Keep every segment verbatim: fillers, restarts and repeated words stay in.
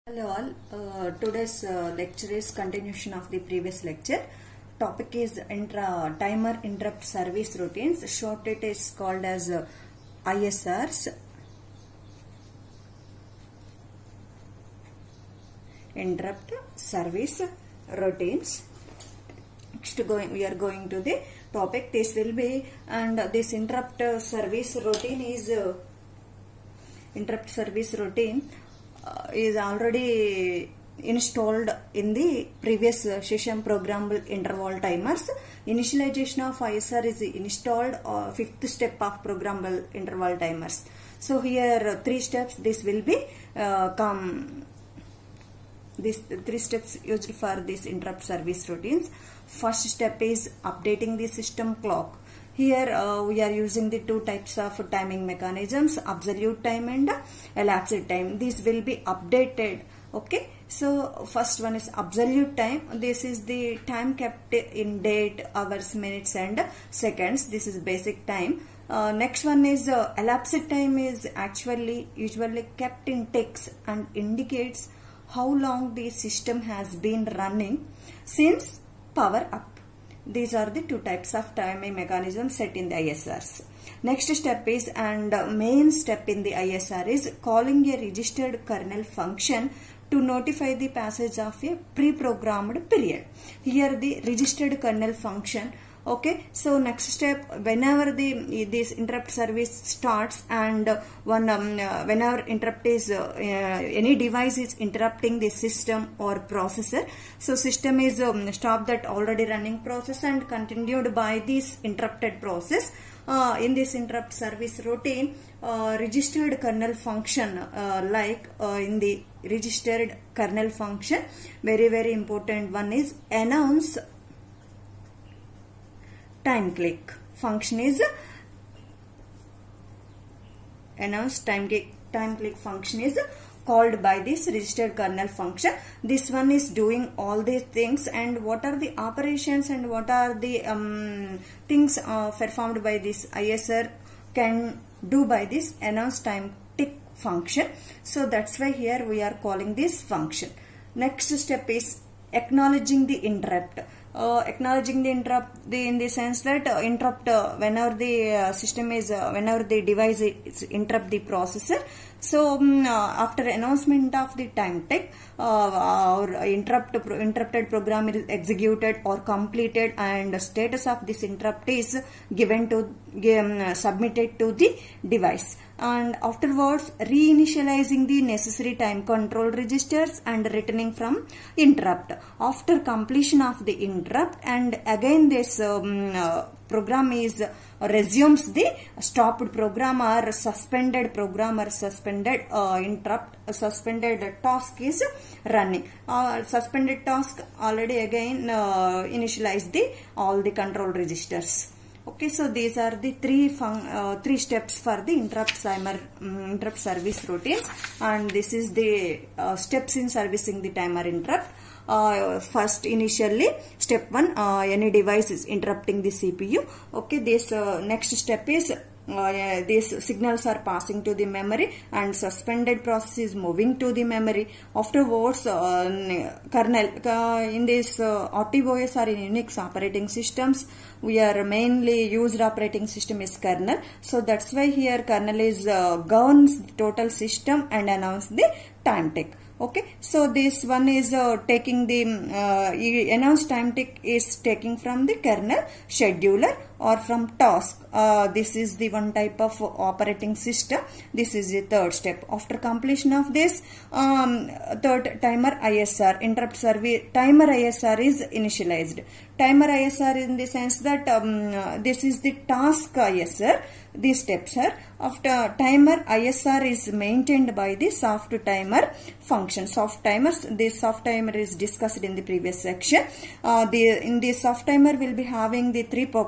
Hello all, uh, today's uh, lecture is continuation of the previous lecture. Topic is intra timer interrupt service routines. Short it is called as uh, I S Rs. Interrupt service routines. Next going, we are going to the topic. This will be, and this interrupt uh, service routine is uh, interrupt service routine uh, is already installed in the previous uh, session programmable interval timers. Initialization of I S R is installed, uh, fifth step of programmable interval timers. So here uh, three steps this will be uh, come. These three steps used for this interrupt service routines. First step is updating the system clock. Here uh, we are using the two types of timing mechanisms, absolute time and elapsed time. These will be updated. Okay, so first one is absolute time. This is the time kept in date, hours, minutes and seconds. This is basic time. Uh, next one is uh, elapsed time is actually usually kept in ticks and indicates how long the system has been running since power up. These are the two types of timing mechanisms set in the I S Rs. Next step is, and main step in the I S R is calling a registered kernel function to notify the passage of a pre-programmed period. Here the registered kernel function. Okay, so next step, whenever the this interrupt service starts and one um, uh, whenever interrupt is uh, uh, any device is interrupting the system or processor, so system is um, stop that already running process and continued by this interrupted process. Uh, in this interrupt service routine, uh, registered kernel function uh, like uh, in the registered kernel function, very very important one is announce time click function is announce time click time click function is called by this registered kernel function. This one is doing all these things, and what are the operations and what are the um, things uh, performed by this I S R can do by this announce time tick function. So that's why here we are calling this function. Next step is acknowledging the interrupt. Uh, acknowledging the interrupt the, in the sense that uh, interrupt uh, whenever the uh, system is uh, whenever the device is interrupt the processor. So um, uh, after announcement of the time tick, uh, or interrupt interrupted program is executed or completed, and the status of this interrupt is given to um, submitted to the device. And afterwards reinitializing the necessary time control registers and returning from interrupt after completion of the interrupt, and again this um, uh, program is uh, resumes the stopped program or suspended program or suspended uh, interrupt uh, suspended task is running. Uh, suspended task already again uh, initialize the all the control registers. Okay, so these are the three fun, uh, three steps for the interrupt timer um, interrupt service routines, and this is the uh, steps in servicing the timer interrupt. Uh, first, initially, step one, uh, any device is interrupting the C P U. Okay, this uh, next step is uh, yeah, these signals are passing to the memory and suspended process is moving to the memory. Afterwards, uh, kernel uh, in this uh, R T O S or in Unix operating systems, we are mainly used operating system is kernel. So that's why here kernel is uh, governs the total system and announce the time tick. Okay, so this one is uh, taking the uh, announced time tick is taking from the kernel scheduler or from task. Uh, this is the one type of operating system. This is the third step. After completion of this, um, third timer I S R interrupt service timer I S R is initialized. Timer I S R in the sense that um, uh, this is the task I S R. These steps are after timer I S R is maintained by the soft timer function. Soft timers, this soft timer is discussed in the previous section. Uh, the in the soft timer will be having the three properties.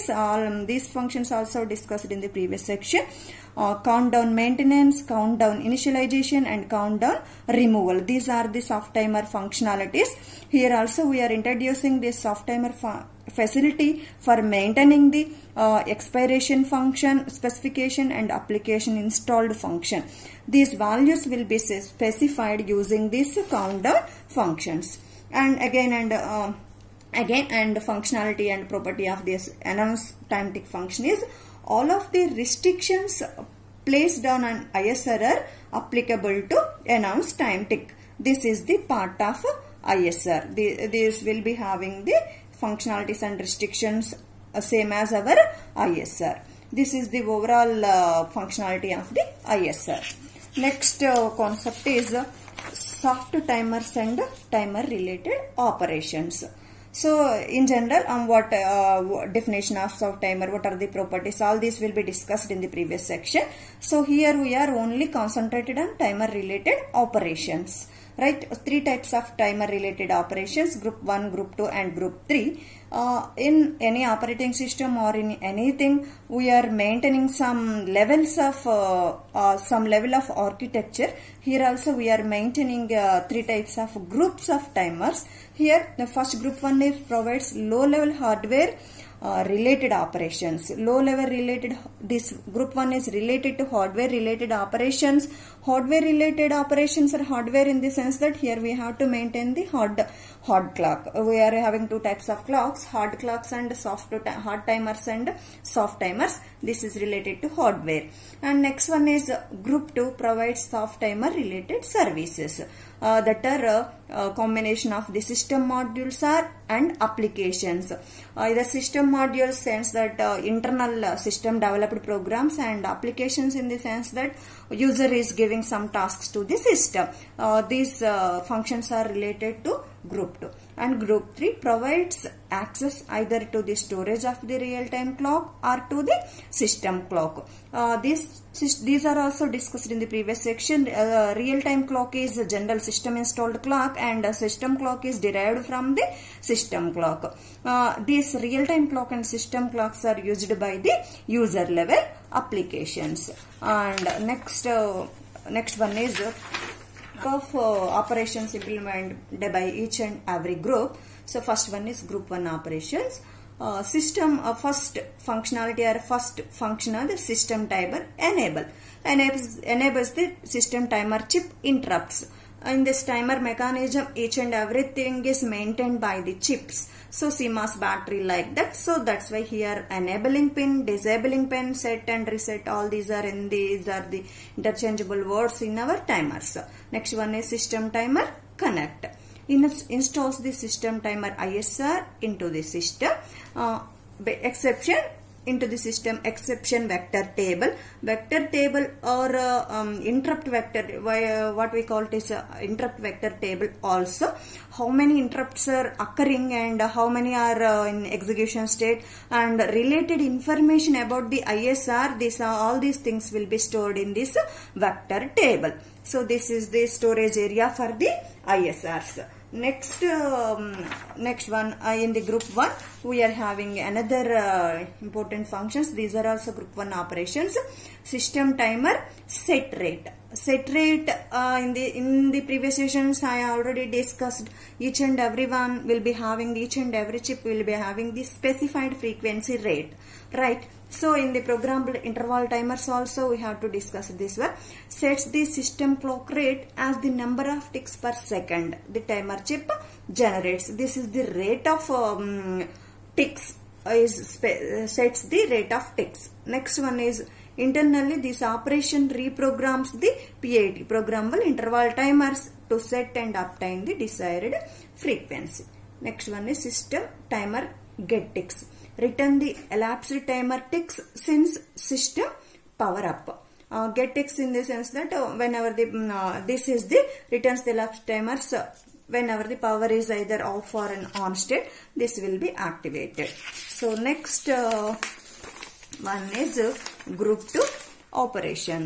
is all um, these functions also discussed in the previous section. Uh, countdown maintenance, countdown initialization, and countdown removal. These are the soft timer functionalities. Here also we are introducing this soft timer facility for maintaining the uh, expiration function, specification, and application installed function. These values will be specified using these countdown functions. And again and uh, again and functionality and property of this announce time tick function is all of the restrictions placed on an I S R are applicable to announce time tick. This is the part of I S R. The, this will be having the functionalities and restrictions uh, same as our I S R. This is the overall uh, functionality of the I S R. Next uh, concept is uh, soft timers and timer related operations. So in general, um, what uh, definition of soft timer, what are the properties, all these will be discussed in the previous section. So here we are only concentrated on timer related operations. Right, three types of timer related operations, group one, group two, and group three. Uh, in any operating system or in anything, we are maintaining some levels of uh, uh, some level of architecture. Here also we are maintaining uh, three types of groups of timers. Here the first group one is provides low level hardware Uh, related operations. Low level related, this group one is related to hardware related operations. Hardware related operations are hardware in the sense that here we have to maintain the hard hard clock. We are having two types of clocks, hard clocks and soft hard timers and soft timers. This is related to hardware. And next one is group two provides soft timer related services. Uh, that are uh, uh, combination of the system modules are and applications. Uh, the system modules sense that uh, internal uh, system developed programs, and applications in the sense that user is giving some tasks to the system. Uh, these uh, functions are related to group two. And group three provides access either to the storage of the real-time clock or to the system clock. Uh, these, these are also discussed in the previous section. Uh, real-time clock is a general system installed clock, and a system clock is derived from the system clock. Uh, these real-time clock and system clocks are used by the user level applications. And next, uh, next one is uh, of uh, operations implemented by each and every group. So first one is group one operations. Uh, system uh, first functionality or first function of the system timer enable enables enables the system timer chip interrupts. In this timer mechanism, each and everything is maintained by the chips. So C M O S battery like that. So that's why here enabling pin, disabling pin, set and reset, all these are in these are the interchangeable words in our timers. Next one is system timer connect. In installs the system timer I S R into the system. Uh, exception into the system exception vector table. Vector table or uh, um, interrupt vector, uh, what we call it is uh, interrupt vector table also. How many interrupts are occurring and how many are uh, in execution state, and related information about the I S R. These are all these things will be stored in this vector table. So this is the storage area for the I S Rs. Next, um, next one uh, in the group one, we are having another uh, important functions. These are also group one operations. System timer set rate. Set rate uh, in the in the previous sessions I already discussed. Each and every one will be having, each and every chip will be having the specified frequency rate, right? So in the programmable interval timers also we have to discuss this one. Sets the system clock rate as the number of ticks per second the timer chip generates. This is the rate of um, ticks, uh, is sets the rate of ticks. Next one is internally this operation reprograms the P I T, programmable interval timers, to set and obtain the desired frequency. Next one is system timer get ticks. Return the elapsed timer ticks since system power up. Uh, get ticks in the sense that uh, whenever the uh, this is the returns the elapsed timers uh, whenever the power is either off or an on state, this will be activated. So next uh, one is uh, group two operations.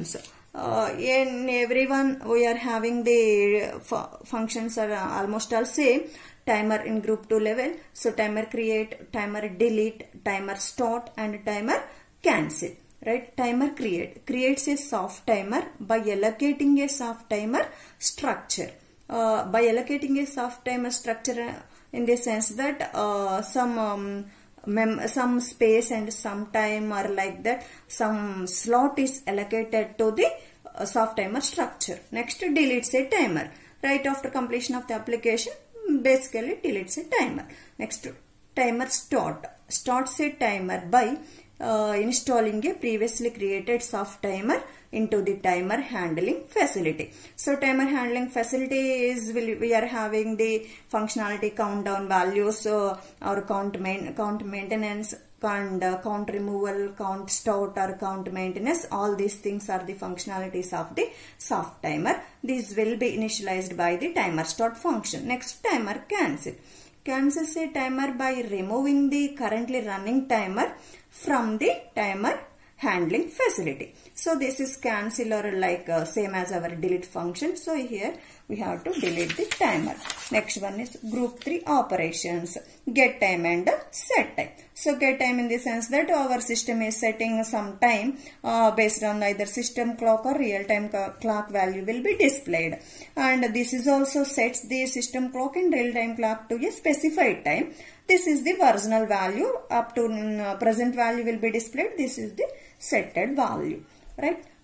uh, in everyone we are having the functions are almost all same. Timer in group two level. So timer create, timer delete, timer start and timer cancel. Right? Timer create creates a soft timer by allocating a soft timer structure. Uh, by allocating a soft timer structure in the sense that uh, some um, mem some space and some time or like that, some slot is allocated to the uh, soft timer structure. Next, deletes a timer. Right after completion of the application, basically deletes a timer. Next, timer start. Starts a timer by uh, installing a previously created soft timer into the timer handling facility. So timer handling facility is we are having the functionality countdown values uh, or count main count maintenance and uh, count removal, count start or count maintenance. All these things are the functionalities of the soft timer. These will be initialized by the timer start function. Next, timer cancel. Cancels a timer by removing the currently running timer from the timer handling facility. So this is cancel or like uh, same as our delete function. So here we have to delete the timer. Next one is group three operations. Get time and set time. So get time in the sense that our system is setting some time uh, based on either system clock or real time clock value will be displayed. And this is also sets the system clock and real time clock to a specified time. This is the original value. Up to uh, present value will be displayed. This is the setted value. Right.